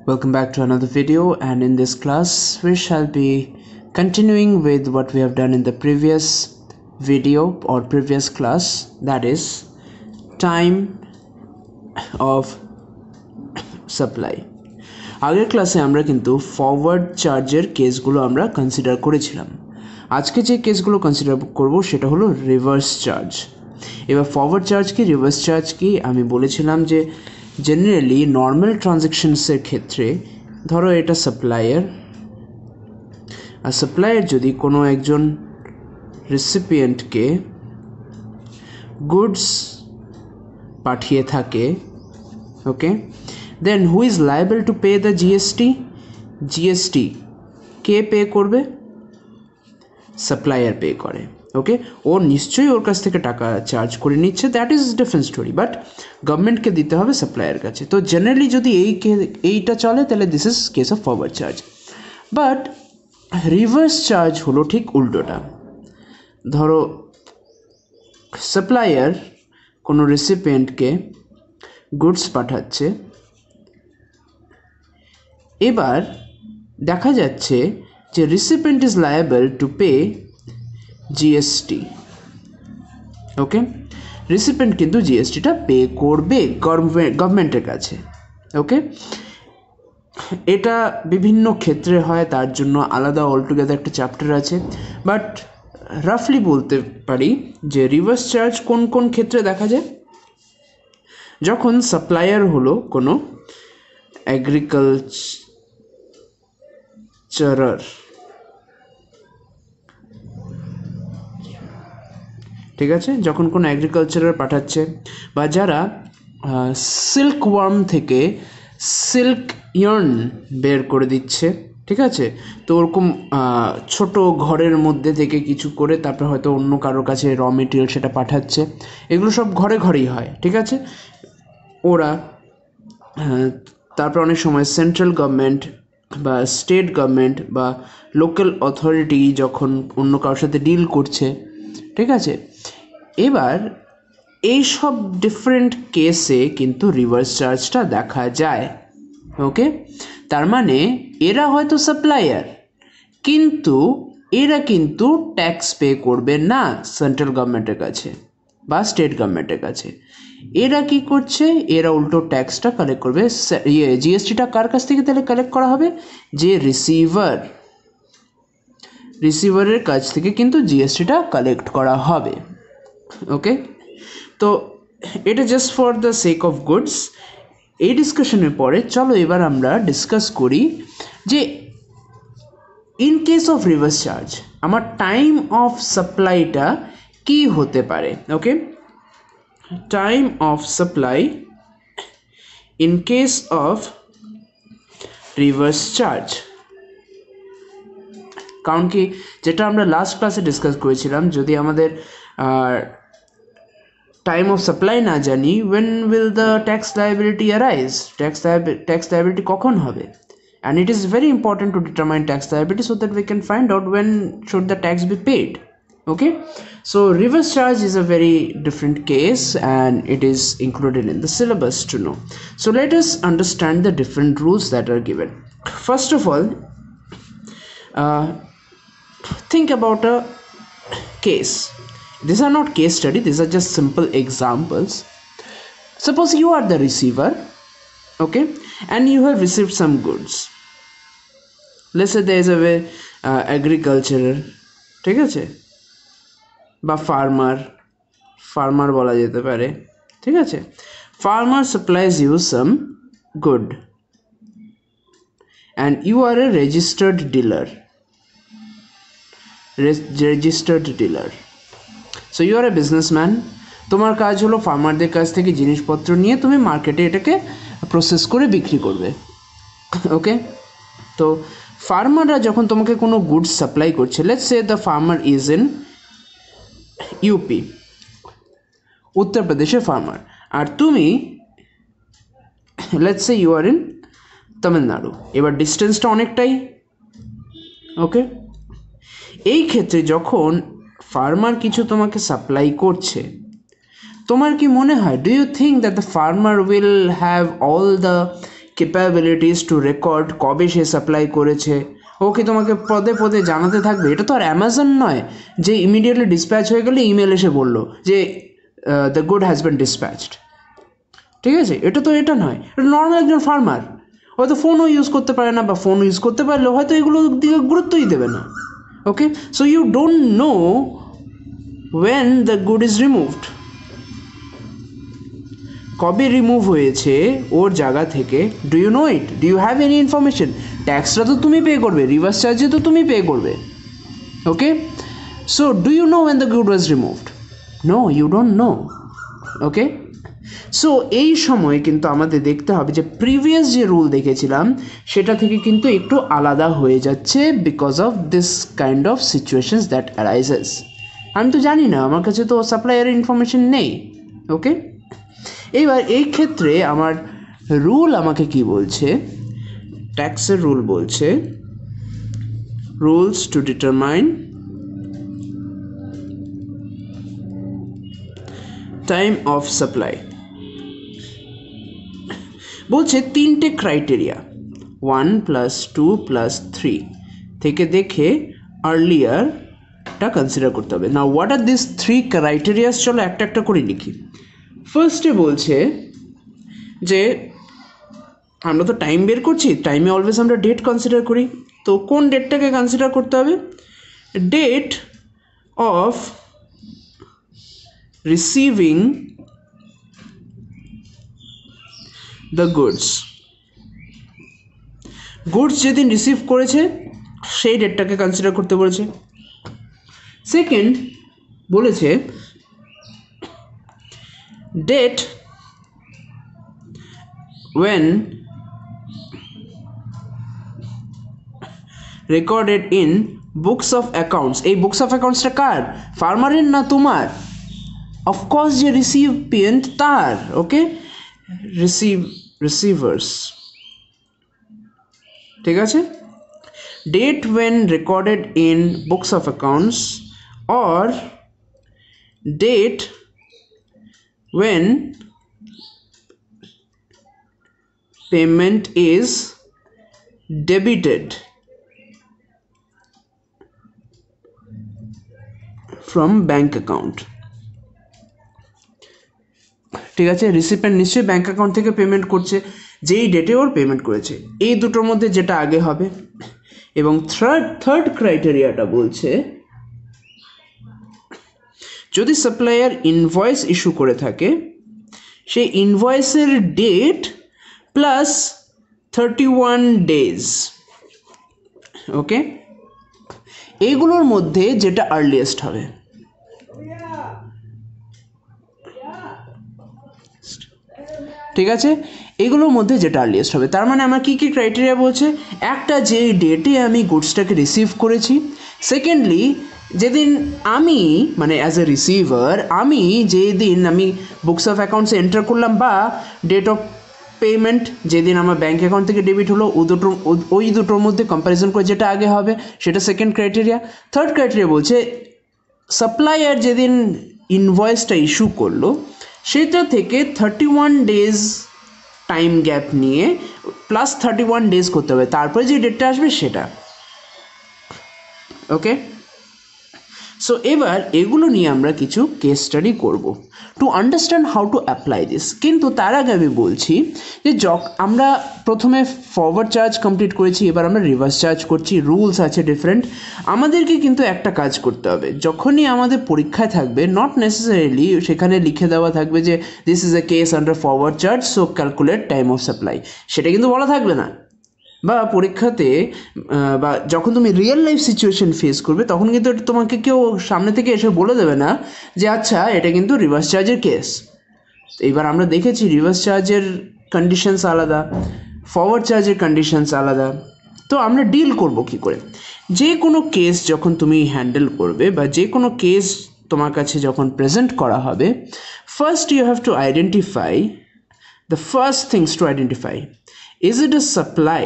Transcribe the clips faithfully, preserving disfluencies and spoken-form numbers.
Welcome back to another video, and in this class we shall be continuing with what we have done in the previous video or previous class, that is time of supply. আগের ক্লাসে আমরা কিন্তু forward চার্জের কেসগুলো আমরা consider করেছিলাম। আজকে যে কেসগুলো কনসিডার করব সেটা হলো রিভার্স চার্জ। এবার ফরওয়ার্ড চার্জ কি রিভার্স চার্জ কি আমি বলেছিলাম যে জেনারেলি নর্মাল ট্রানজ্যাকশনসের ক্ষেত্রে ধরো এটা সাপ্লায়ার, আর সাপ্লায়ার যদি কোনো একজন রিসিপিয়েন্টকে গুডস পাঠিয়ে থাকে, okay, then who is liable to pay the GST? GST কে পে করবে? সাপ্লায়ার পে করে। ওকে, ও নিশ্চয়ই ওর কাছ থেকে টাকা চার্জ করে নিচ্ছে, that is different story, but গভর্নমেন্টকে দিতে হবে সাপ্লায়ার কাছে। তো জেনারেলি যদি এই এইটা চলে তাহলে this is case of forward charge. But reverse charge হলো ঠিক উল্টোটা। ধরো সাপ্লায়ার কোনো রেসিপিয়েন্টকে গুডস পাঠাচ্ছে, এবার দেখা যাচ্ছে যে recipient is liable to pay GST. Okay, recipient কিন্তু জিএসটিটা পে করবে গভর্নমেন্টের কাছে। ওকে, এটা বিভিন্ন ক্ষেত্রে হয়, তার জন্য আলাদা অলটুগেদার একটা চ্যাপ্টার আছে, বাট রাফলি বলতে পারি যে রিভার্স চার্জ কোন কোন ক্ষেত্রে দেখা যায়। যখন সাপ্লায়ার হলো কোনো এগ্রিকালচারার, ঠিক আছে, যখন কোনো এগ্রিকালচারার পাঠাচ্ছে, বা যারা সিল্ক ওয়ার্ম থেকে সিল্ক ইয়ার্ন বের করে দিচ্ছে, ঠিক আছে, তো ওরকম ছোট ঘরের মধ্যে থেকে কিছু করে তারপরে হয়তো অন্য কারোর কাছে র মেটেরিয়াল সেটা পাঠাচ্ছে, এগুলো সব ঘরে ঘরেই হয়, ঠিক আছে। ওরা তারপর অনেক সময় সেন্ট্রাল গভর্নমেন্ট বা স্টেট গভর্নমেন্ট বা লোকাল অথরিটি যখন অন্য কারোর সাথে ডিল করছে, ঠিক আছে, এবার এই সব ডিফারেন্ট কেসে কিন্তু রিভার্স চার্জটা দেখা যায়। ওকে, তার মানে এরা হয়তো সাপ্লায়ার, কিন্তু এরা কিন্তু ট্যাক্স পে করবে না সেন্ট্রাল গভর্নমেন্টের কাছে বা স্টেট গভর্নমেন্টের কাছে। এরা কি করছে? এরা উল্টো ট্যাক্সটা কালেক্ট করবে। ইয়ে জিএসটিটা কার কাছ থেকে তাহলে কালেক্ট করা হবে? যে রিসিভার, রিসিভারের কাছ থেকে কিন্তু জিএসটিটা কালেক্ট করা হবে। ওকে, তো এটা just for the sake of goods. এই ডিসকাশনের পরে চলো এবার আমরা ডিসকাস করি যে in case of reverse charge আমার টাইম অফ সাপ্লাইটা কি হতে পারে। Okay, time of supply in case of reverse charge, কারণ কি যেটা আমরা লাস্ট ক্লাসে ডিসকাস করেছিলাম, যদি আমাদের টাইম অফ সাপ্লাই না জানি, when will the tax liability arise? tax tax liability কখন হবে? And it is very important to determine tax liability so that we can find out when should the tax be paid. Okay, so reverse charge is a very different case and it is included in the syllabus to know. So let us understand the different rules that are given. First of all, uh, think about a case. These are not case study, these are just simple examples. Suppose you are the receiver, okay, and you have received some goods. Let's say there is a uh, agriculturer, ঠিক আছে, বা farmer, farmer বলা যেতে পারে, ঠিক আছে। Farmer supplies you some good and you are a registered dealer, registered dealer. So you are a businessman, তোমার কাজ হলো ফার্মারদের কাছ থেকে জিনিসপত্র নিয়ে তুমি মার্কেটে এটাকে প্রসেস করে বিক্রি করবে। ওকে, তো ফার্মাররা যখন তোমাকে কোনো গুডস সাপ্লাই করছে, let's say the farmer is in UP, উত্তরপ্রদেশের ফার্মার, আর তুমি let's say you are in Tamil Nadu. এবার ডিস্টেন্সটা অনেকটাই। ওকে, এই ক্ষেত্রে যখন ফার্মার কিছু তোমাকে সাপ্লাই করছে, তোমার কি মনে হয়, do you think that the farmer will have all the capabilities to record কবে সে সাপ্লাই করেছে, ওকে তোমাকে পদে পদে জানাতে থাকবে। এটা তো আর অ্যামাজন নয় যে ইমিডিয়েটলি ডিসপ্যাচ হয়ে গেলে ইমেল এসে বললো যে the good has been dispatched, ঠিক আছে? এটা তো এটা নয়, এটা নর্মাল একজন ফার্মার হয়তো ফোনও ইউজ করতে পারে না, বা ফোন ইউজ করতে পারলেও হয়তো এগুলোর দিকে গুরুত্বই দেবে না। Okay, so you don't know when the good is removed, কবে রিমুভ হয়েছে ওর জায়গা থেকে, do you know it, do you have any information? ট্যাক্সটা তো তুমি পে করবে, রিভার্স চার্জে তো তুমি পে করবে। Okay, so do you know when the good was removed? No, you don't know. Okay, so এই সময় কিন্তু আমাদের দেখতে হবে যে প্রিভিয়াস যে রুল দেখেছিলাম সেটা থেকে কিন্তু একটু আলাদা হয়ে যাচ্ছে because of this kind of situations that arises. আমি তো জানি না, আমার কাছে তো সাপ্লায়ারের ইনফরমেশন নেই। ওকে, এইবার এই ক্ষেত্রে আমার রুল আমাকে কি বলছে, ট্যাক্সের রুল বলছে rules to determine time of supply, বলছে তিনটে criteria one plus two plus three থেকে দেখে আর্লিয়ারটা কনসিডার করতে হবে। না, what are this three criterias, চলো একটা একটা করে লিখি। ফার্স্টে বলছে যে আমরা তো টাইম বের করছি, টাইমে অলওয়েজ আমরা ডেট কনসিডার করি, তো কোন ডেটটাকে কনসিডার করতে হবে? Date of receiving the goods, goods যেদিন রিসিভ করেছে সেই ডেটটাকে কনসিডার করতে বলেছে। সেকেন্ড বলেছে date when recorded in books of accounts, এই বুকস অফ অ্যাকাউন্টসটা কার? ফার্মারের না তোমার? অফকোর্স যে রিসিপিয়েন্ট তার। ওকে, রিসিভ রিসিভার্স, ঠিক আছে? Date when recorded in books of accounts or date when payment is debited from bank account, ঠিক আছে? রিসিপিয়েন্ট নিশ্চয়ই ব্যাঙ্ক অ্যাকাউন্ট থেকে পেমেন্ট করছে, যেই ডেটে ওর পেমেন্ট করেছে, এই দুটোর মধ্যে যেটা আগে হবে। এবং থার্ড থার্ড ক্রাইটেরিয়াটা বলছে যদি সাপ্লায়ার ইনভয়েস ইস্যু করে থাকে সেই ইনভয়েসের date plus thirty one days. Okay, এইগুলোর মধ্যে যেটা আর্লিয়েস্ট হবে। ঠিক আছে, এগুলোর মধ্যে যেটা আর্লিয়েস্ট হবে। তার মানে আমার কী কী ক্রাইটেরিয়া বলছে? একটা, যে ডেটে আমি গুডসটাকে রিসিভ করেছি। সেকেন্ডলি, যেদিন আমি মানে অ্যাজ এ রিসিভার আমি যেদিন আমি বুকস অফ অ্যাকাউন্টসে এন্টার করলাম, বা ডেট অফ পেমেন্ট যেদিন আমার ব্যাঙ্ক অ্যাকাউন্ট থেকে ডেবিট হলো, ও দুটো ওই দুটোর মধ্যে কম্প্যারিজন করে যেটা আগে হবে সেটা সেকেন্ড ক্রাইটেরিয়া। থার্ড ক্রাইটেরিয়া বলছে সাপ্লায়ার যেদিন ইনভয়েসটা ইস্যু করলো সেটা থেকে thirty one days time gap নিয়ে প্লাস থার্টি ওয়ান ডেজ করতে হবে, তারপরে যে ডেটটা আসবে সেটা। ওকে, সো এবার এগুলো নিয়ে আমরা কিছু কেস স্টাডি করব to understand how to apply this. কিন্তু তার আগে আমি বলছি যে যখ আমরা প্রথমে ফরওয়ার্ড চার্জ কমপ্লিট করেছি, এবার আমরা রিভার্স চার্জ করছি, রুলস আছে ডিফারেন্ট। আমাদেরকে কিন্তু একটা কাজ করতে হবে, যখনই আমাদের পরীক্ষায় থাকবে নট নেসেসারিলি সেখানে লিখে দেওয়া থাকবে যে this is a case under forward charge so calculate time of supply, সেটা কিন্তু বলা থাকবে না। বা পরীক্ষাতে বা যখন তুমি রিয়েল লাইফ সিচুয়েশন ফেস করবে তখন কিন্তু তোমাকে কেউ সামনে থেকে এসে বলে দেবে না যে আচ্ছা এটা কিন্তু রিভার্স চার্জের কেস। এইবার আমরা দেখেছি রিভার্স চার্জের কন্ডিশনস আলাদা, ফরওয়ার্ড চার্জের কন্ডিশনস আলাদা। তো আমরা ডিল করব কি করে? যে কোনো কেস যখন তুমি হ্যান্ডেল করবে বা যে কোনো কেস তোমার কাছে যখন প্রেজেন্ট করা হবে, first you have to identify the first things to identify is it a supply.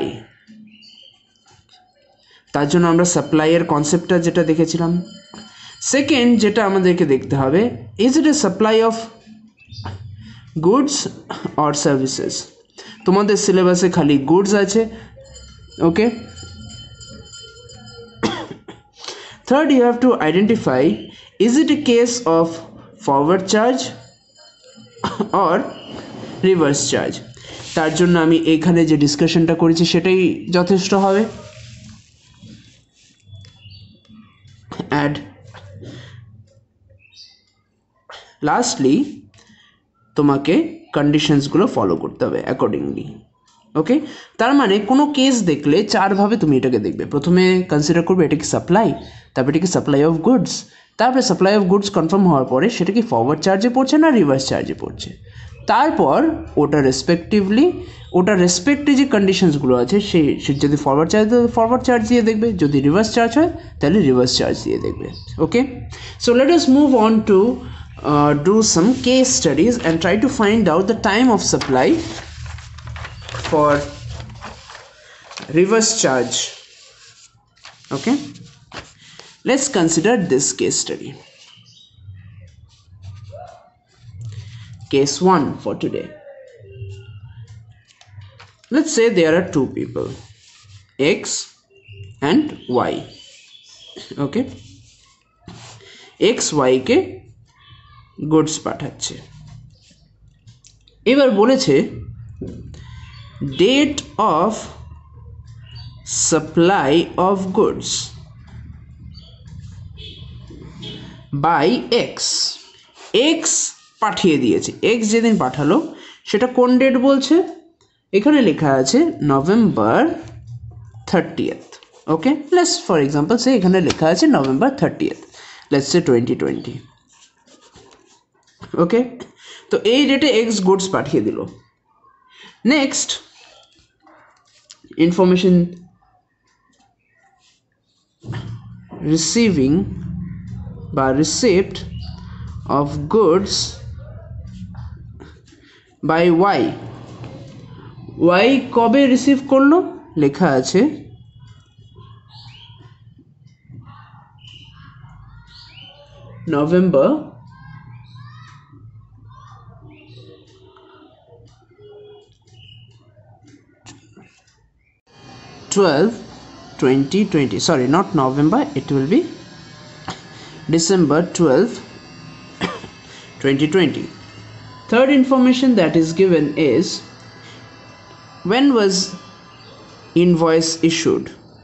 তার জন্য আমরা সাপ্লাইয়ের কনসেপ্টটা যেটা দেখেছিলাম। সেকেন্ড যেটা আমাদেরকে দেখতে হবে, is it a supply of goods or services. তোমাদের সিলেবাসে খালি গুডস আছে ওকে third you have to identify is it a case of forward charge or reverse charge তার জন্য আমি এখানে যে ডিসকাশনটা করেছি সেটাই যথেষ্ট হবে and lastly তোমাকে কন্ডিশনসগুলো ফলো করতে হবে অ্যাকর্ডিংলি ওকে তার মানে কোনো কেস দেখলে চারভাবে তুমি এটাকে দেখবে প্রথমে কনসিডার করবে এটা কি সাপ্লাই তারপরে এটা কি সাপ্লাই অফ গুডস তারপরে সাপ্লাই অফ গুডস কনফার্ম হওয়ার পরে সেটা কি ফরওয়ার্ড চার্জে পড়ছে না রিভার্স চার্জে পড়ছে তারপর ওটা রেসপেক্টিভলি ওটা রেসপেক্টে যে কন্ডিশনসগুলো আছে সেই যদি ফরওয়ার্ড চার্জ ফরওয়ার্ড চার্জ দিয়ে দেখবে যদি রিভার্স চার্জ হয় তাহলে রিভার্স চার্জ দিয়ে দেখবে okay so let us move on to Uh, do some case studies and try to find out the time of supply for reverse charge okay let's consider this case study case one for today let's say there are two people X and Y okay X Y ke goods পাঠাচ্ছে এবার বলেছে date of supply of goods by X X পাঠিয়ে দিয়েছে x যেদিন পাঠালো সেটা কোন date বলছে এখানে লেখা আছে November thirtieth okay let's for example say এখানে লেখা আছে November thirtieth let's say twenty twenty okay তো এই ডেটে এক্স গুডস পাঠিয়ে দিল নেক্সট ইনফরমেশন রিসিভিং বা receipt of goods by Y Y কবে রিসিভ করলো লেখা আছে November twelfth twenty twenty sorry not November it will be December twelfth twenty twenty third information that is given is when was invoice issued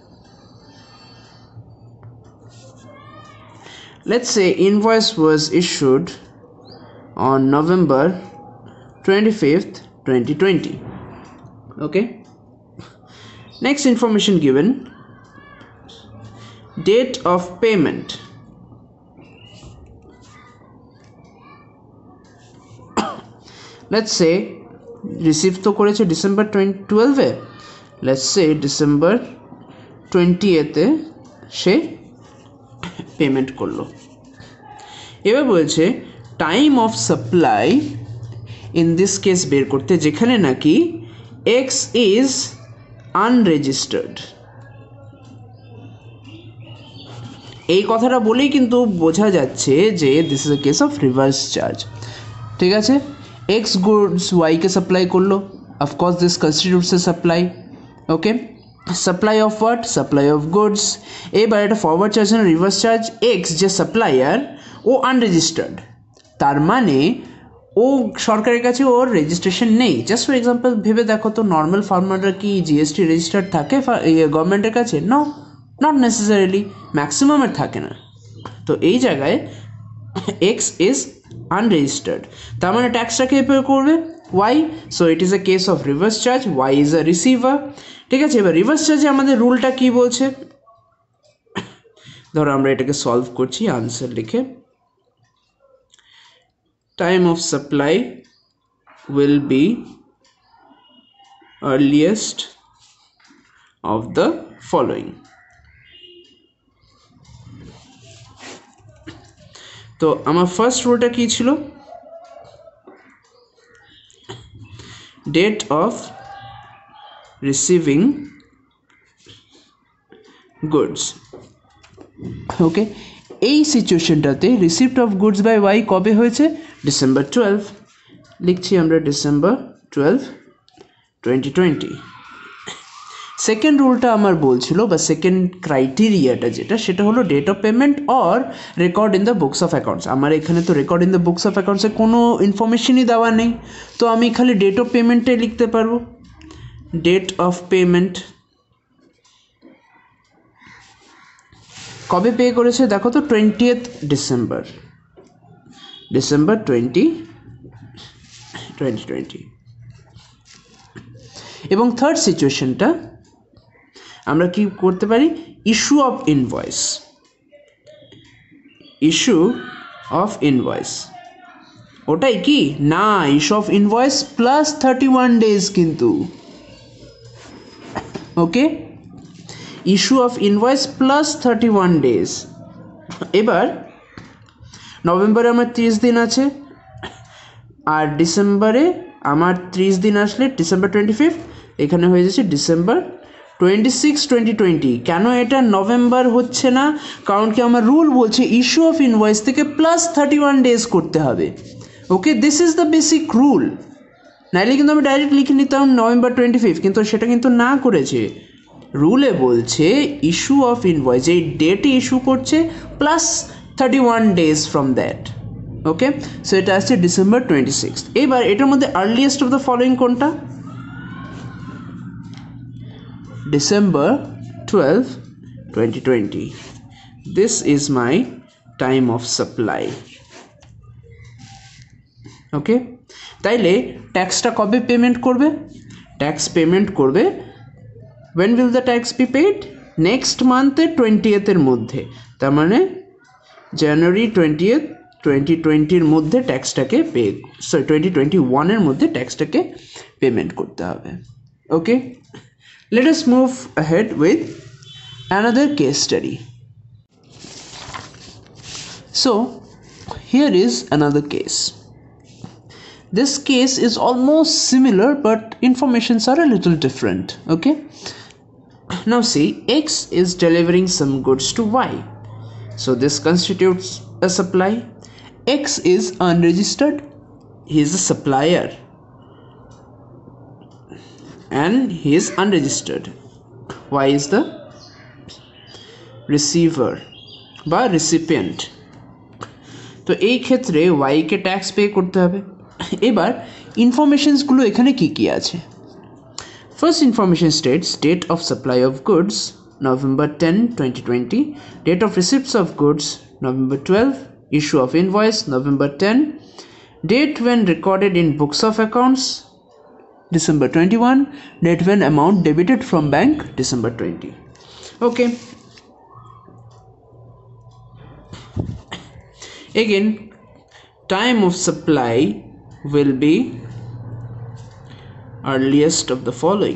let's say invoice was issued on November twenty-fifth twenty twenty okay next information given date of payment let's say receive to করেছে December twelfth এ let's say December twentieth এ সে payment করলো এবার বলছে time of supply in this case বের করতে যেখানে নাকি X is unregistered এই কথাটা বলেই কিন্তু বোঝা যাচ্ছে যে this is a case of reverse charge ঠিক আছে X গুডস Y কে সাপ্লাই করলো of course this constitutes a supply okay supply of what supply of goods এবার এটা ফরওয়ার্ড চার্জ না রিভার্স চার্জ X যে সাপ্লায়ার ও আনরেজিস্টার্ড তার মানে ও সরকারের কাছে ওর রেজিস্ট্রেশন নেই জাস্ট ফর এক্সাম্পল ভেবে দেখো তো নর্মাল ফার্মাররা কি জিএসটি রেজিস্টার্ড থাকে গভর্নমেন্টের কাছে নো নট নেসেসারিলি ম্যাক্সিমামের থাকে না তো এই জায়গায় এক্স ইজ আনরেজিস্টার্ড তার মানে ট্যাক্সটা কে পে করবে Y so it is a case of reverse charge Y is a receiver ঠিক আছে এবার রিভার্স চার্জে আমাদের রুলটা কি বলছে ধরো আমরা এটাকে সলভ করছি আনসার লিখে time of supply will be earliest of the following তো আমার ফার্স্ট রুলটা কি ছিল date of receiving goods okay এই সিচুয়েশনটাতে receipt of goods by Y কবে হয়েছে ডিসেম্বর টুয়েলভ লিখছি আমরা December twelve twenty twenty. Second রুলটা আমার বলছিল বা সেকেন্ড ক্রাইটেরিয়াটা যেটা সেটা হলো date of payment or record in the books of accounts. আমার এখানে তো record in the books of অ্যাকাউন্টসে কোনো ইনফরমেশনই দেওয়া নেই, তো আমি খালি ডেট অফ পেমেন্টে লিখতে পারবো। ডেট অফ পেমেন্ট কবে পে করেছে দেখো তো, twentieth December, December twenty twenty twenty. এবং থার্ড সিচুয়েশনটা আমরা কি করতে পারি, issue of invoice, issue of invoice ওটাই কি না, issue of invoice plus thirty one days কিন্তু, okay, issue of invoice plus thirty one days. এবার নভেম্বরে আমার ত্রিশ দিন আছে, আর ডিসেম্বরে আমার ত্রিশ দিন আসলে ডিসেম্বর টোয়েন্টি ফিফথ, এখানে হয়ে যাচ্ছে December twenty six twenty twenty. কেন এটা নভেম্বর হচ্ছে না, কারণ কি আমার রুল বলছে ইস্যু অফ ইনভয়েস থেকে প্লাস থার্টি ওয়ান ডেজ করতে হবে। Okay, this is the basic rule. নাইলে কিন্তু আমি ডাইরেক্ট লিখে নিতাম নভেম্বর টোয়েন্টি ফিফথ, কিন্তু সেটা কিন্তু না করেছে। রুলে বলছে ইস্যু অফ ইনভয়েস, এই ডেটে ইস্যু করছে plus thirty one days from that. Okay, so এটা আসছে ডিসেম্বর টোয়েন্টি সিক্সথ। এবার এটার মধ্যে আর্লিয়েস্ট অফ দ্য ফলোয়িং কোনটা, December twelve twenty twenty. This is my time of supply. Okay, তাইলে ট্যাক্সটা কবে পেমেন্ট করবে, ট্যাক্স পেমেন্ট করবে when will the tax be paid, next মান্থের টোয়েন্টিয়েথের মধ্যে, তার মানে জানুয়ারি টোয়েন্টিয়েথ টোয়েন্টি টোয়েন্টির মধ্যে ট্যাক্সটাকে পে, সরি টোয়েন্টি টোয়েন্টি ওয়ানের মধ্যে ট্যাক্সটাকে পেমেন্ট করতে হবে। ওকে, let us move ahead with another case study. So here is another case. This case is almost similar but informations are a little different. Okay, now see, X is delivering some goods to Y, so this constitutes a supply. X is unregistered, he is a supplier and he is unregistered. Y is the receiver বা recipient. তো এই ক্ষেত্রে Y কে tax pay করতে হবে। এবার ইনফরমেশনসগুলো এখানে কি কি আছে, first information states date of supply of goods November ten twenty twenty, date of receipts of goods November twelve, issue of invoice November ten, date when recorded in books of accounts December twenty-one, date when amount debited from bank December twenty. Okay, again time of supply will be earliest of the following.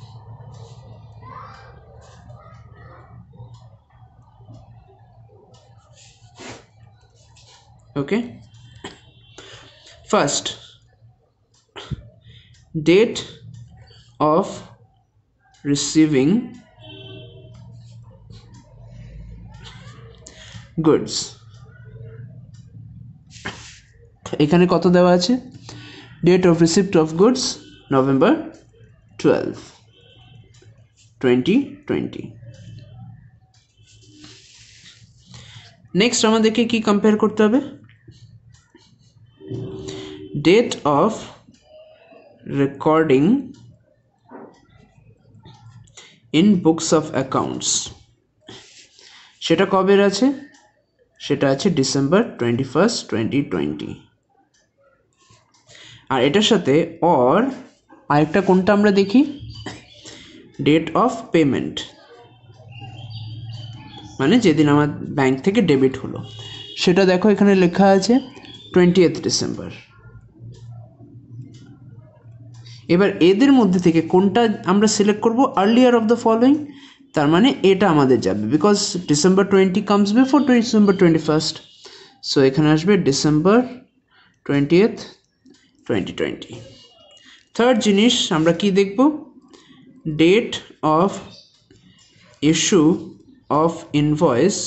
Okay, first date of receiving goods, এখানে কত দেওয়া আছে, date of receipt of goods November twelve twenty twenty. Next আমাদেরকে কি compare করতে হবে, date of recording in books of accounts, সেটা কবের আছে, সেটা আছে December twenty first twenty twenty. আর এটার সাথে অর আরেকটা কোনটা আমরা দেখি, ডেট অফ পেমেন্ট, মানে যেদিন আমার ব্যাংক থেকে ডেবিট হলো, সেটা দেখো এখানে লেখা আছে টোয়েন্টিয়েথ ডিসেম্বর। এবার এদের মধ্যে থেকে কোনটা আমরা সিলেক্ট করব, আর্লিয়ার অফ দ্য ফলোয়িং, তার মানে এটা আমাদের যাবে, because December twenty comes before December twenty first, so এখানে আসবে December twentieth twenty twenty. Third জিনিস আমরা কি দেখব, date of issue of invoice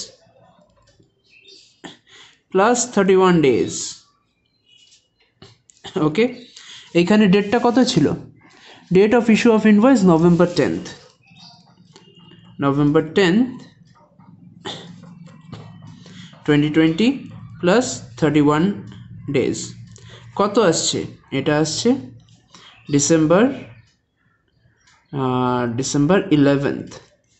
plus thirty one days. Okay, এইখানে ডেটটা কত ছিল, Date of issue of invoice November tenth. November tenth twenty twenty plus thirty-one days. কত আসছে? এটা আসছে ডিসেম্বর ডিসেম্বর ইলেভেন্থ।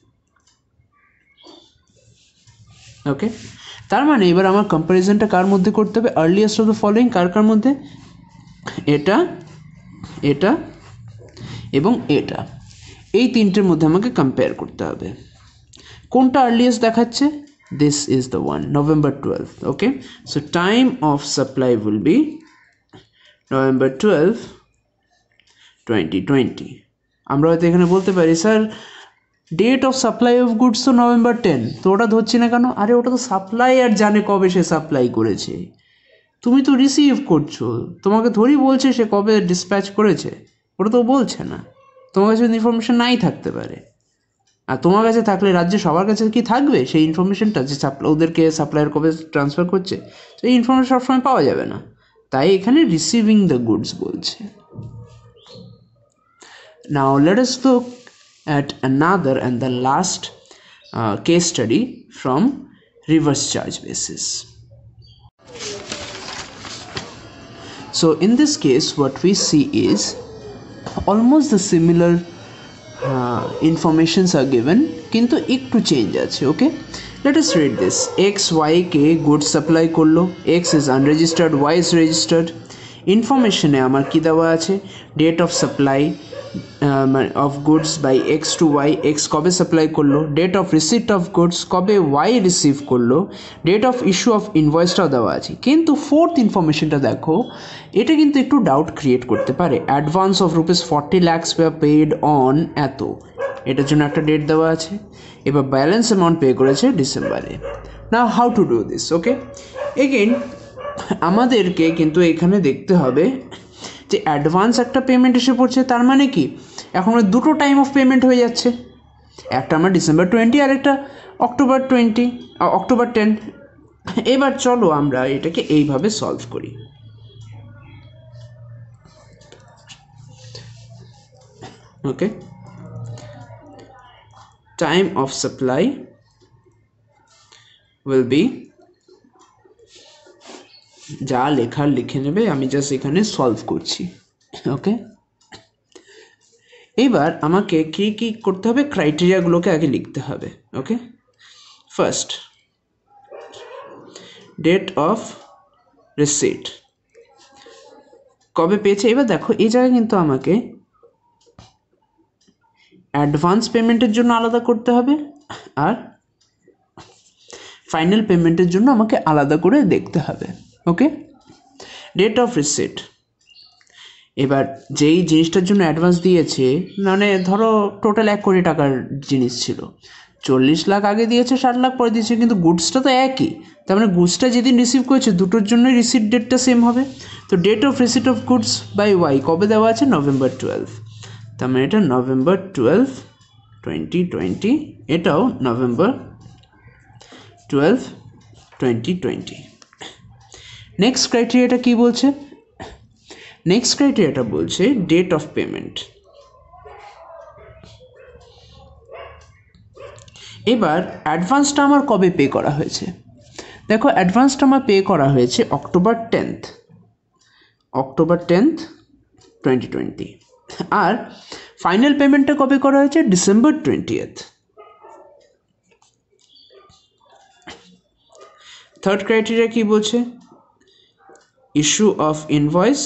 ওকে, তার মানে এবার আমার কম্পারিজনটা কার মধ্যে করতে হবে? আর্লিয়েস্ট অফ দ্য ফলোইং কার কার মধ্যে? এটা, এটা এবং এটা, এই তিনটের মধ্যে আমাকে কম্পেয়ার করতে হবে। কোনটা আর্লিয়েস্ট দেখাচ্ছে? This is the one, November twelfth. Okay, so time of supply will be November twelfth twenty twenty. আমরা হয়তো এখানে বলতে পারি sir date of supply of goods তো নভেম্বর টেন, তো ওটা ধরছি না কেন? আরে ওটা তো সাপ্লাই আর জানে কবে সে সাপ্লাই করেছে, তুমি তো রিসিভ করছো, তোমাকে ধরি বলছে সে কবে ডিসপ্যাচ করেছে, ওটা তো বলছে না। তোমার কাছে ইনফরমেশন নাই থাকতে পারে, আর তোমার কাছে থাকলে রাজ্যে সবার কাছে কি থাকবে সেই ইনফরমেশনটা যে ওদেরকে সাপ্লায়ার কবে ট্রান্সফার করছে? সেই ইনফরমেশন সবসময় পাওয়া যাবে না, তাই এখানে রিসিভিং দ্য গুডস বলছে। Now let us look at another and the last uh, case study from reverse charge basis. So in this case what we see is almost the similar uh, informations are given কিন্তু একটু change আছে। Okay, let us read this. X Y কে good supply করলো, X is unregistered, Y is registered. ইনফরমেশনে আমার কি দেওয়া আছে? Date of supply of goods by X to Y, X কবে সাপ্লাই করলো, date of receipt of goods কবে ওয়াই রিসিভ করলো, ডেট অফ ইস্যু অফ ইনভয়েসটাও দেওয়া আছে। কিন্তু ফোর্থ ইনফরমেশনটা দেখো, এটা কিন্তু একটু ডাউট ক্রিয়েট করতে পারে। Advance of rupees forty lakhs were paid on এত, এটার জন্য একটা ডেট দেওয়া আছে। এবার ব্যালেন্স অ্যামাউন্ট পে করেছে ডিসেম্বরে। Now how to do this? Okay, again আমাদেরকে কিন্তু এখানে দেখতে হবে যে অ্যাডভান্স একটা পেমেন্ট এসে পড়ছে, তার মানে কি এখন দুটো টাইম অফ পেমেন্ট হয়ে যাচ্ছে, একটা আমার ডিসেম্বর টোয়েন্টি আর একটা অক্টোবর টোয়েন্টি অক্টোবর টেন। এবার চলো আমরা এটাকে এইভাবে সলভ করি। Okay, time of supply will be, যা লেখার লিখে নেবে, আমি জাস্ট এখানে সলভ করছি। ওকে, এবার আমাকে কি কি করতে হবে? ক্রাইটেরিয়াগুলোকে আগে লিখতে হবে। Okay, first date of receipt, কবে পেয়েছে। এবার দেখো এই জায়গায় কিন্তু আমাকে অ্যাডভান্স পেমেন্টের জন্য আলাদা করতে হবে আর ফাইনাল পেমেন্টের জন্য আমাকে আলাদা করে দেখতে হবে। ওকে, ডেট অফ রিসিট, এবার যেই জিনিসটার জন্য অ্যাডভান্স দিয়েছে, মানে ধরো টোটাল এক কোটি টাকার জিনিস ছিল, চল্লিশ লাখ আগে দিয়েছে, ষাট লাখ পরে দিয়েছে, কিন্তু গুডসটা তো একই, তার মানে গুডসটা যেদিন রিসিভ করেছে দুটোর জন্যই রিসিট ডেটটা সেম হবে। তো date of receipt of goods by Y কবে দেওয়া আছে? নভেম্বর টুয়েলভ, তার মানে এটা নভেম্বর টুয়েলভ টোয়েন্টি টোয়েন্টি, এটাও November twelve twenty twenty. Next ক্রাইটেরিয়াটা কি বলছে? নেক্সট ক্রাইটেরিয়াটা বলছে ডেট অফ পেমেন্ট। এবার অ্যাডভান্সটা আমার কবে পে করা হয়েছে? দেখো অ্যাডভান্সটা আমার পে করা হয়েছে October tenth, October tenth twenty twenty, আর ফাইনাল পেমেন্টটা কবে করা হয়েছে? December twentieth. থার্ড ক্রাইটেরিয়া কি বলছে? Issue of invoice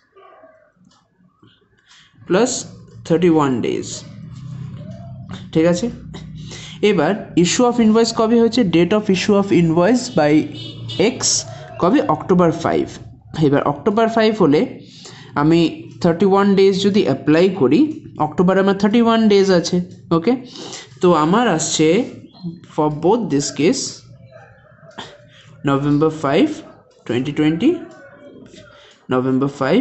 plus thirty one days. ঠিক আছে, এবার ইস্যু অফ ইনভয়েস কবে হয়েছে? Date of issue of invoice by X কবে? October five. এবার অক্টোবর ফাইভ হলে আমি থার্টি ওয়ান ডেজ যদি অ্যাপ্লাই করি, অক্টোবর আমার থার্টি ওয়ান ডেজ আছে। ওকে, তো আমার আসছে for both this case November five twenty twenty, November five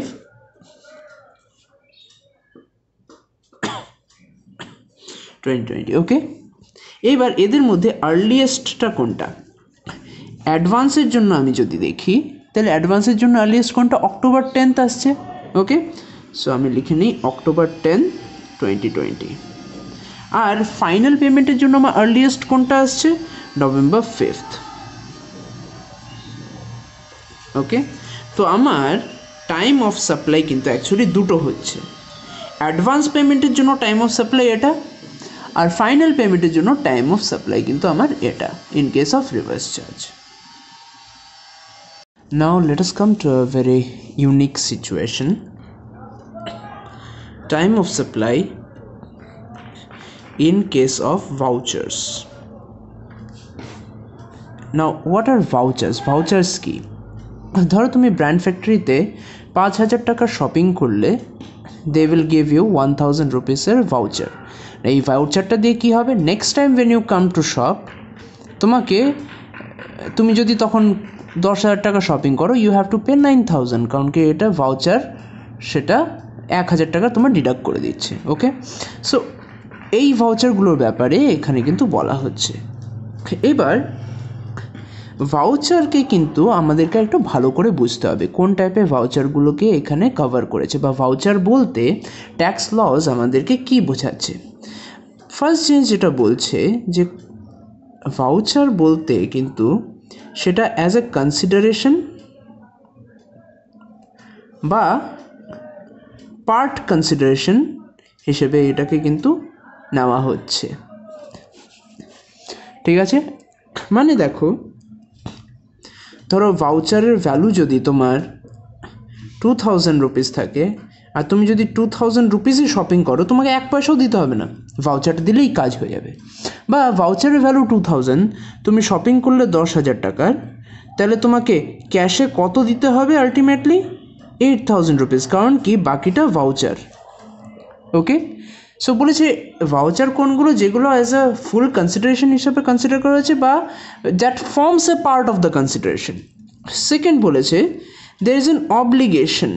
twenty twenty. Okay, এবার এদের মধ্যে আর্লিয়েস্টটা কোনটা? অ্যাডভান্সের জন্য আমি যদি দেখি তাহলে অ্যাডভান্সের জন্য আর্লিয়েস্ট কোনটা? অক্টোবর টেন্থ আসছে। ওকে, সো আমি লিখে নিই অক্টোবর টেন টোয়েন্টি টোয়েন্টি। আর ফাইনাল পেমেন্টের জন্য আমার আর্লিয়েস্ট কোনটা আসছে, নভেম্বর ফিফথ। ওকে, তো আমার টাইম অফ সাপ্লাই কিন্তু অ্যাকচুয়ালি দুটো হচ্ছে, অ্যাডভান্স পেমেন্টের জন্য টাইম অফ সাপ্লাই এটা, আর ফাইনাল পেমেন্টের জন্য টাইম অফ সাপ্লাই কিন্তু আমার এটা in case of reverse charge. Now let us come to a very unique situation, time of supply in case of vouchers. Now what are vouchers? Vouchers কি? ধরো তুমি brand ফ্যাক্টরিতে পাঁচ হাজার টাকার শপিং করলে they will give you one thousand রুপিসের voucher. এই ভাউচারটা দিয়ে কী হবে, next time when you come to shop, তোমাকে তুমি যদি তখন দশ হাজার টাকা শপিং করো, you have to pay nine thousand, কারণ কি এটা ভাউচার, সেটা এক হাজার টাকা তোমার ডিডাক্ট করে দিচ্ছে। ওকে, সো এই ভাউচারগুলোর ব্যাপারে এখানে কিন্তু বলা হচ্ছে। এবার ভাউচারকে কিন্তু আমাদেরকে একটু ভালো করে বুঝতে হবে কোন টাইপের ভাউচারগুলোকে এখানে কভার করেছে, বা ভাউচার বলতে ট্যাক্স লজ আমাদেরকে কি বোঝাচ্ছে। ফার্স্ট জিনিস যেটা বলছে যে ভাউচার বলতে কিন্তু সেটা অ্যাজ এ কনসিডারেশন বা পার্ট কনসিডারেশন হিসেবে এটাকে কিন্তু নেওয়া হচ্ছে। ঠিক আছে, মানে দেখো, ধরো ভাউচারের ভ্যালু যদি তোমার টু থাউজেন্ড রুপিস থাকে, আর তুমি যদি টু থাউজেন্ড রুপিসই শপিং করো, তোমাকে এক পয়সাও দিতে হবে না, ভাউচারটা দিলেই কাজ হয়ে যাবে। বা ভাউচারের ভ্যালু টু থাউজেন্ড, তুমি শপিং করলে দশ হাজার টাকার, তাহলে তোমাকে ক্যাশে কত দিতে হবে আলটিমেটলি, এইট থাউজেন্ড রুপিস, কারণ কি বাকিটা ভাউচার। ওকে, সো বলেছে ভাউচার কোনগুলো, যেগুলো অ্যাজ আ ফুল কনসিডারেশন হিসাবে কনসিডার করা হয়েছে বা that forms a part of the consideration. Second বলেছে দের ইজ এন অব্লিগেশন।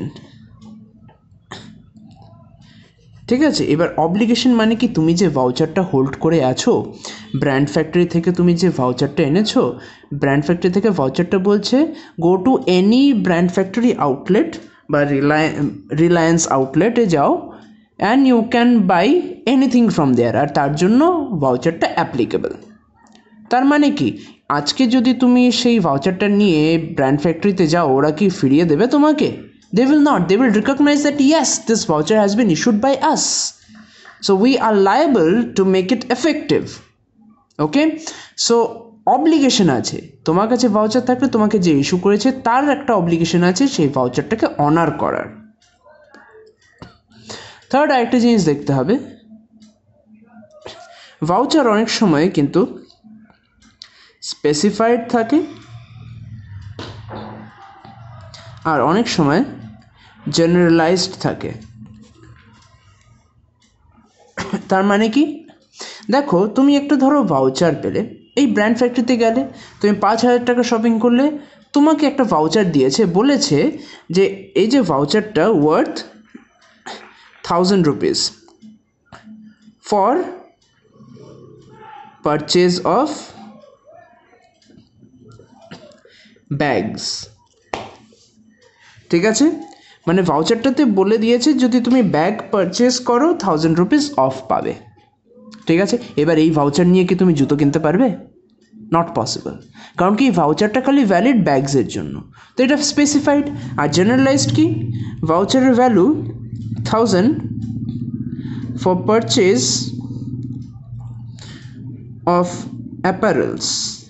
ঠিক আছে, এবার অব্লিগেশন মানে কি, তুমি যে ভাউচারটা হোল্ড করে আছো, ব্র্যান্ড ফ্যাক্টরি থেকে তুমি যে ভাউচারটা এনেছো, ব্র্যান্ড ফ্যাক্টরি থেকে ভাউচারটা বলছে go to any brand factory outlet বা রিলায়েন্স আউটলেটে যাও, and you can buy anything from there, আর তার জন্য ভাউচারটা অ্যাপ্লিকেবল। তার মানে কি, আজকে যদি তুমি সেই ভাউচারটা নিয়ে ব্র্যান্ড ফ্যাক্টরিতে যাও, ওরা কি ফিরিয়ে দেবে তোমাকে? They will not. They will recognize that yes, this voucher has been issued by us, so we are liable to make it effective. Okay, so obligation আছে, তোমার কাছে ভাউচার থাকলে তোমাকে যে ইস্যু করেছে তার একটা অব্লিগেশন আছে সেই ভাউচারটাকে অনার করার। থার্ড আরেকটা জিনিস দেখতে হবে, ভাউচার অনেক সময় কিন্তু স্পেসিফাইড থাকে আর অনেক সময় জেনারেলাইজড থাকে। তার মানে কি, দেখো তুমি একটা ধরো ভাউচার পেলে, এই ব্র্যান্ড ফ্যাক্টরিতে গেলে, তুমি পাঁচ হাজার টাকা শপিং করলে, তোমাকে একটা ভাউচার দিয়েছে, বলেছে যে এই যে ভাউচারটা worth thousand rupees for purchase of bags. ঠিক আছে, মানে ভাউচারটাতে বলে দিয়েছে যদি তুমি ব্যাগ পারচেস করো থাউজেন্ড রুপিস অফ পাবে। ঠিক আছে, এবার এই ভাউচার নিয়ে কি তুমি জুতো কিনতে পারবে? নট পসিবল, কারণ কি ভাউচারটা খালি ভ্যালিড ব্যাগসের জন্য, তো এটা স্পেসিফাইড। আর জেনারেলাইজড কি, ভাউচারের value thousand for purchase of apparels,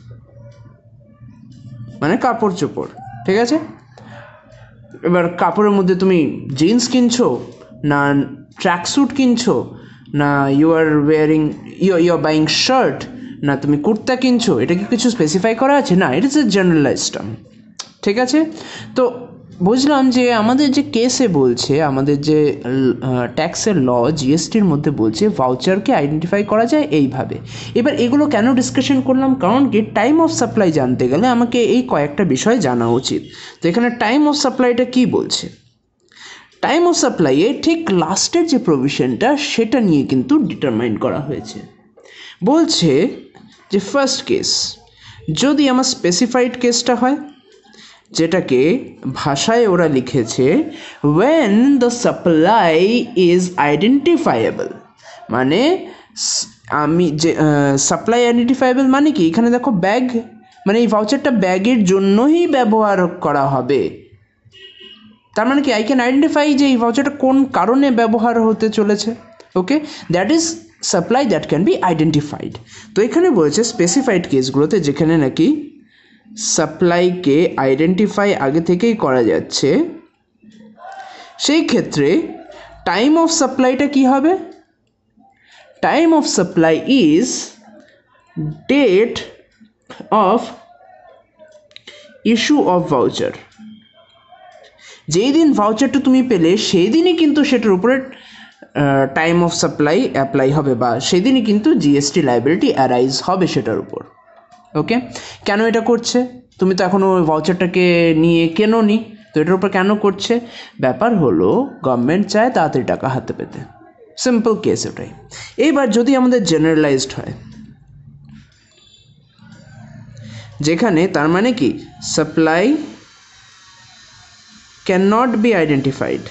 মানে কাপড় চোপড়। ঠিক আছে, এবার কাপড়ের মধ্যে তুমি জিন্স কিনছো না ট্র্যাকস্যুট কিনছো, না you are wearing you you are buying shirt, না তুমি কুর্তা কিনছো, এটা কি কিছু স্পেসিফাই করা আছে? না, it is a generalised term. ঠিক আছে, তো বুঝলাম যে আমাদের যে কেসে বলছে, আমাদের যে ট্যাক্সের ল জিএসটির মধ্যে বলছে ভাউচারকে আইডেন্টিফাই করা যায় এইভাবে। এবার এগুলো কেন ডিসকাশন করলাম, কারণ কি টাইম অফ সাপ্লাই জানতে গেলে আমাকে এই কয়েকটা বিষয় জানা উচিত। তো এখানে টাইম অফ সাপ্লাইটা কি বলছে, টাইম অফ সাপ্লাইয়ে ঠিক লাস্টের যে প্রভিশনটা সেটা নিয়ে কিন্তু ডিটারমাইন করা হয়েছে। বলছে যে ফার্স্ট কেস, যদি আমার স্পেসিফাইড কেসটা হয়, যেটাকে ভাষায় ওরা লিখেছে when the supply is identifiable, মানে আমি যে সাপ্লাই আইডেন্টিফাইবল মানে কি, এখানে দেখো ব্যাগ, মানে এই ভাউচারটা ব্যাগের জন্যই ব্যবহার করা হবে। তার মানে কি আই ক্যান আইডেন্টিফাই যে এই ভাউচারটা কোন কারণে ব্যবহার হতে চলেছে। Okay, that is supply that can be identified. তো এখানে বলেছে স্পেসিফাইড কেসগুলোতে যেখানে নাকি সাপ্লাইকে আইডেন্টিফাই আগে থেকেই করা যাচ্ছে, সেই ক্ষেত্রে টাইম অফ সাপ্লাইটা কি হবে? Time of supply is date of issue of voucher. যেই দিন ভাউচারটা তুমি পেলে সেই দিনই কিন্তু সেটার উপরে টাইম অফ সাপ্লাই অ্যাপ্লাই হবে, বা সেদিনই কিন্তু জিএসটি লাইবিলিটি অ্যারাইজ হবে সেটার উপর। ওকে, কেন এটা করছে? তুমি তো এখনও ওই ভাউচারটাকে নিয়ে কেনোনি, তো এটার উপর কেন করছে? ব্যাপার হলো গভর্নমেন্ট চায় তাড়াতাড়ি টাকা হাতে পেতে, সিম্পল কেস ওটাই। এইবার যদি আমাদের জেনারেলাইজড হয়, যেখানে তার মানে কি supply can not be identified,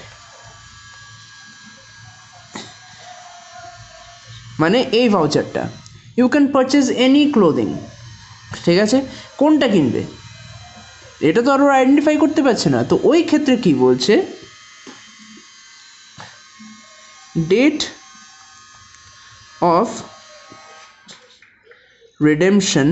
মানে এই ভাউচারটা you can purchase any clothing, ঠিক আছে, কোনটা কিনবে এটা তো আরও আইডেন্টিফাই করতে পারছে না। তো ওই ক্ষেত্রে কি বলছে, date of redemption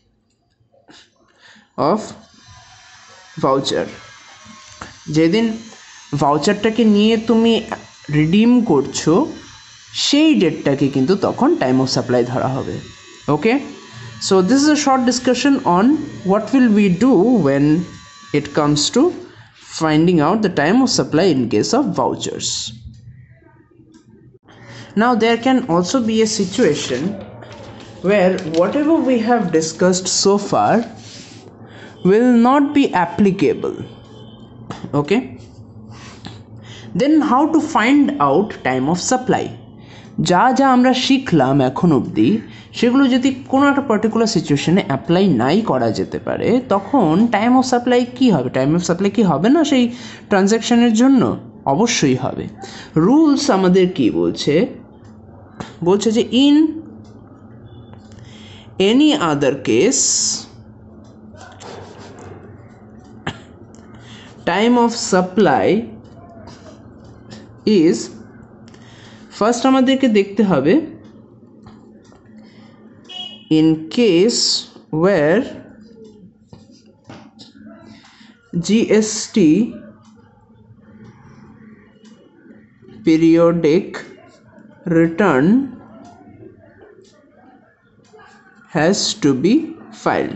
of voucher, যেদিন ভাউচারটাকে নিয়ে তুমি রিডিম করছো সেই ডেটটাকে কিন্তু তখন টাইম অফ সাপ্লাই ধরা হবে। ওকে, so this is a short discussion on what will we do when it comes to finding out the time of supply in case of vouchers. Now there can also be a situation where whatever we have discussed so far will not be applicable. Okay, then how to find out time of supply? যা যা আমরা শিখলাম এখন অবধি সেগুলো যদি কোনো একটা পার্টিকুলার সিচুয়েশনে অ্যাপ্লাই নাই করা যেতে পারে, তখন টাইম অফ সাপ্লাই কী হবে? টাইম অফ সাপ্লাই কি হবে না সেই ট্রানজ্যাকশনের জন্য? অবশ্যই হবে। রুলস আমাদের কি বলছে? বলছে যে in any other case time of supply is, first আমাদেরকে দেখতে হবে in case where G S T periodic return has to be filed.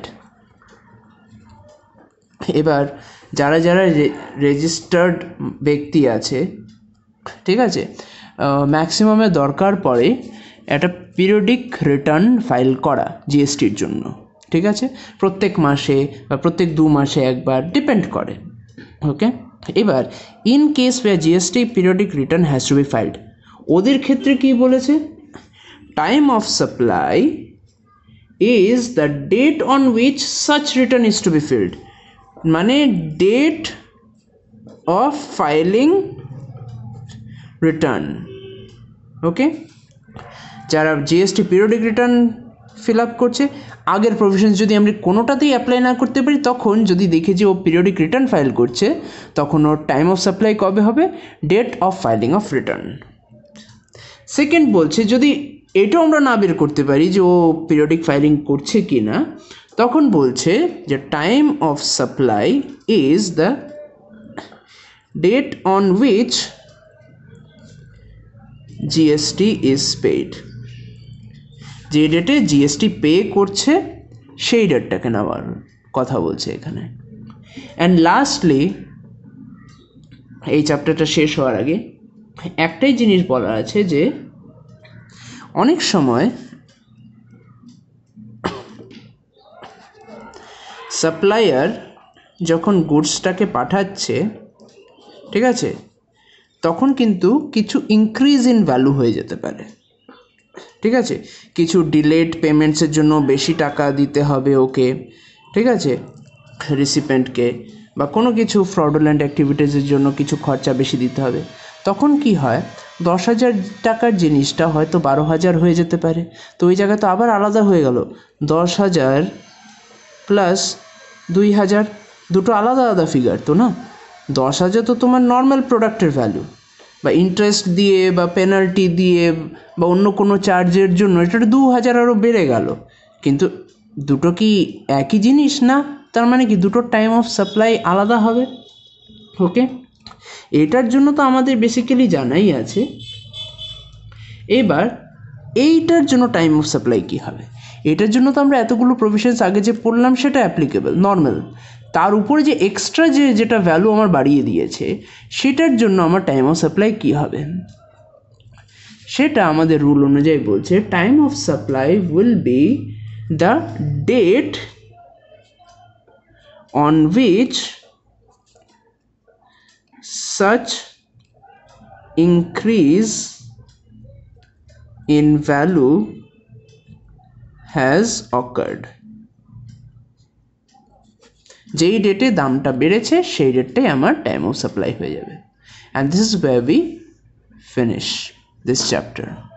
এবার যারা যারা রেজিস্টার্ড ব্যক্তি আছে, ঠিক আছে, ম্যাক্সিমামে দরকার পড়ে একটা পিরিয়ডিক রিটার্ন ফাইল করা জিএসটির জন্য, ঠিক আছে, প্রত্যেক মাসে বা প্রত্যেক দু মাসে একবার, ডিপেন্ড করে। ওকে, এবার in case where GST periodic return has to be filed, ওদের ক্ষেত্রে কি বলেছে? Time of supply is the date on which such return is to be filed, মানে date of filing return. Okay, যারা GST periodic return fill up করছে, আগের provisions যদি আমরা কোনোটাতেই অ্যাপ্লাই না করতে পারি, তখন যদি দেখি যে ও পিরিয়ডিক রিটার্ন ফাইল করছে, তখন ওর টাইম অফ সাপ্লাই কবে হবে? Date of filing of return. Second বলছে যদি এটাও আমরা না বের করতে পারি যে ও পিরিয়ডিক ফাইলিং করছে কি না, তখন বলছে যে time of supply is the date on which GST is paid, যে ডেটে জিএসটি পে করছে সেই ডেটটাকে নেওয়ার কথা বলছে এখানে। অ্যান্ড লাস্টলি, এই চ্যাপ্টারটা শেষ হওয়ার আগে একটাই জিনিস বলার আছে যে অনেক সময় সাপ্লায়ার যখন গুডসটাকে পাঠাচ্ছে, ঠিক আছে, তখন কিন্তু কিছু ইনক্রিজ ইন ভ্যালু হয়ে যেতে পারে, ঠিক আছে, কিছু ডিলেড পেমেন্টসের জন্য বেশি টাকা দিতে হবে ওকে, ঠিক আছে, রিসিপেন্টকে, বা কোনো কিছু ফ্রডুলেন্ট অ্যাক্টিভিটিসের জন্য কিছু খরচা বেশি দিতে হবে, তখন কি হয়, দশ হাজার টাকার জিনিসটা হয়তো বারো হাজার হয়ে যেতে পারে। তো ওই জায়গায় তো আবার আলাদা হয়ে গেল, দশ হাজার প্লাস দুই হাজার, দুটো আলাদা আলাদা ফিগার তো না। দশ হাজার তো তোমার নর্মাল প্রোডাক্টের ভ্যালু, বা ইন্টারেস্ট দিয়ে বা পেনাল্টি দিয়ে বা অন্য কোনো চার্জের জন্য এটা দু হাজার আরও বেড়ে গেল। কিন্তু দুটো কি একই জিনিস না, তার মানে কি দুটোর টাইম অফ সাপ্লাই আলাদা হবে। ওকে, এটার জন্য তো আমাদের বেসিক্যালি জানাই আছে। এবার এইটার জন্য টাইম অফ সাপ্লাই কী হবে, এটার জন্য তো আমরা এতগুলো প্রভিশনস আগে যে পড়লাম সেটা অ্যাপ্লিকেবল নর্মাল, তার উপরে যে এক্সট্রা যে যেটা ভ্যালু আমার বাড়িয়ে দিয়েছে সেটার জন্য আমার টাইম অফ সাপ্লাই কী হবে, সেটা আমাদের রুল অনুযায়ী বলছে time of supply will be the date on which such increase in value has occurred. যেই ডেটে দামটা বেড়েছে সেই ডেটটাই আমার টাইম অফ সাপ্লাই হয়ে যাবে। and this is where we finish this chapter.